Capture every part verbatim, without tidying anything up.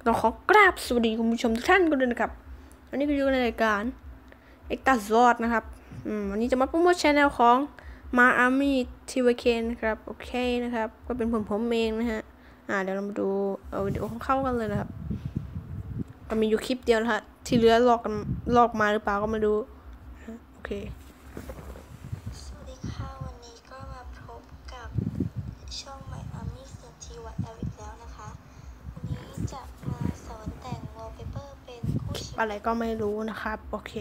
ต้องขอกราบสวัสดีคุณผู้ชมทุกท่านกันด้วยนะครับวันนี้ก็อยู่ในรายการเอ็กตาซอดนะครับอืมวันนี้จะมาโปรโมทช่องของมาอาร์มี่ทีวีเคนนะครับโอเคนะครับก็เป็นผมผมเองนะฮะอ่าเดี๋ยวเรามาดูเอาวิดีโอของเขากันเลยนะครับก็มีอยู่คลิปเดียวนะฮะที่เหลือลอกกันลอกมาหรือเปล่าก็มาดูโอเคสวัสดีค่ะวันนี้ก็มาพบกับช่อง My Army เสียงทีวัดแอลอีกแล้วนะคะวันนี้จะมาสอนแต่ง wallpaper เป็นคู่ชีวิตอะไรก็ไม่รู้นะครับโอเค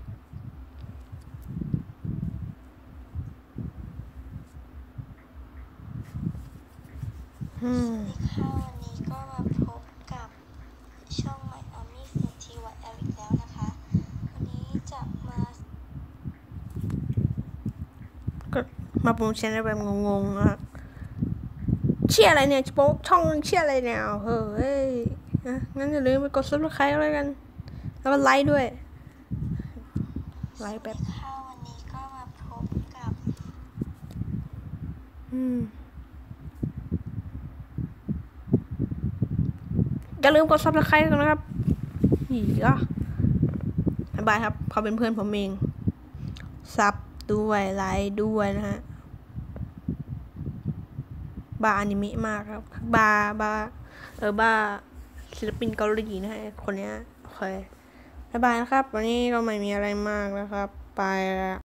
สวัสดีค่ะวันนี้ก็มาพบกับช่อง My Army เสียงทีวัดแอลอีกแล้วนะคะวันนี้จะมาก็มาโปรโมทแบบงงๆนะครับเชี่ยอะไรเนี่ยโป๊ช่องเชี่ยอะไรเนี่ยเฮ้ยนะงั้นอย่าลืมไปกดซับสไครต์แล้วกันแล้วก็ไลค์ด้วยไลค์แบบค่ะวันนี้ก็มาพบกับอืมอย่าลืมกดซับสไครต์กันนะครับอีกอ่ะบ๊ายบายครับเขาเป็นเพื่อนผมเองซับด้วยไลค์ด้วยนะฮะบาอนิเมะมากครับบาบาเออบาศิลปินเกาหลีนะฮะคนเนี้ยโอเคบ๊ายบายนะครับวันนี้ก็ไม่มีอะไรมากนะครับไปละ